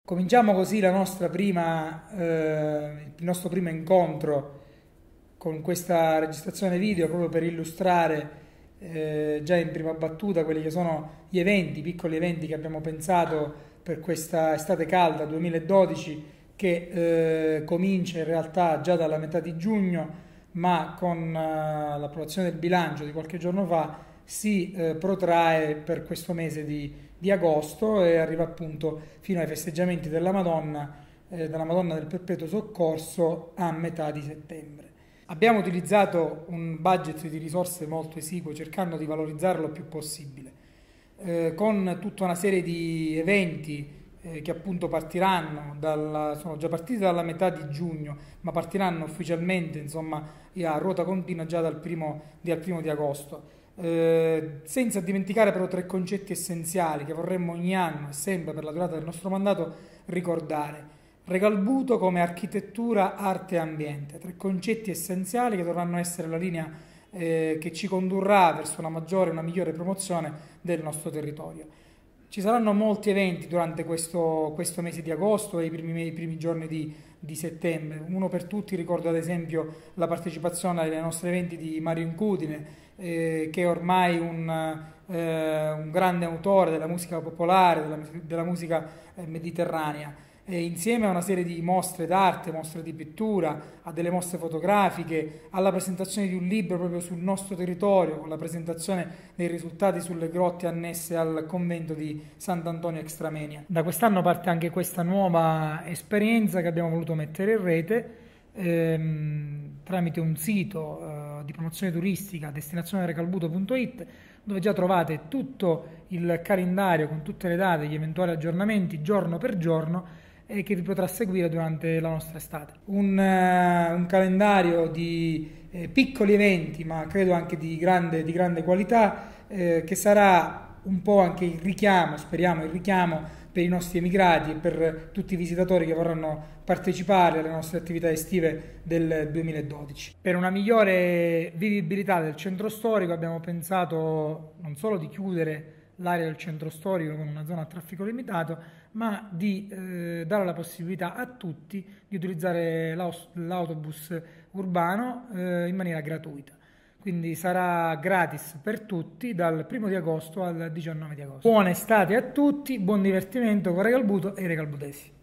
Cominciamo così il nostro primo incontro con questa registrazione video proprio per illustrare già in prima battuta quelli che sono gli eventi, i piccoli eventi che abbiamo pensato per questa estate calda 2012 che comincia in realtà già dalla metà di giugno, ma con l'approvazione del bilancio di qualche giorno fa si protrae per questo mese di agosto e arriva appunto fino ai festeggiamenti della Madonna del Perpetuo Soccorso a metà di settembre. Abbiamo utilizzato un budget di risorse molto esiguo cercando di valorizzarlo il più possibile, con tutta una serie di eventi che appunto sono già partiti dalla metà di giugno, ma partiranno ufficialmente insomma a ruota continua già dal primo di agosto. Senza dimenticare però tre concetti essenziali che vorremmo ogni anno e sempre per la durata del nostro mandato ricordare. Regalbuto come architettura, arte e ambiente, tre concetti essenziali che dovranno essere la linea che ci condurrà verso una migliore promozione del nostro territorio. Ci saranno molti eventi durante questo mese di agosto e i primi giorni di settembre. Uno per tutti, ricordo ad esempio la partecipazione ai nostri eventi di Mario Incudine, che è ormai un grande autore della musica popolare, della musica mediterranea. Insieme a una serie di mostre d'arte, mostre di pittura, a delle mostre fotografiche, alla presentazione di un libro proprio sul nostro territorio, con la presentazione dei risultati sulle grotte annesse al convento di Sant'Antonio Extramenia. Da quest'anno parte anche questa nuova esperienza che abbiamo voluto mettere in rete tramite un sito di promozione turistica, destinazionerecalbuto.it, dove già trovate tutto il calendario con tutte le date, gli eventuali aggiornamenti giorno per giorno e che vi potrà seguire durante la nostra estate. Un calendario di piccoli eventi, ma credo anche di grande qualità, che sarà un po' anche il richiamo, speriamo il richiamo per i nostri emigrati e per tutti i visitatori che vorranno partecipare alle nostre attività estive del 2012. Per una migliore vivibilità del centro storico abbiamo pensato non solo di chiudere l'area del centro storico con una zona a traffico limitato, ma di dare la possibilità a tutti di utilizzare l'autobus urbano in maniera gratuita. Quindi sarà gratis per tutti dal 1 di agosto al 19 di agosto. Buona estate a tutti, buon divertimento con Regalbuto e i regalbutesi.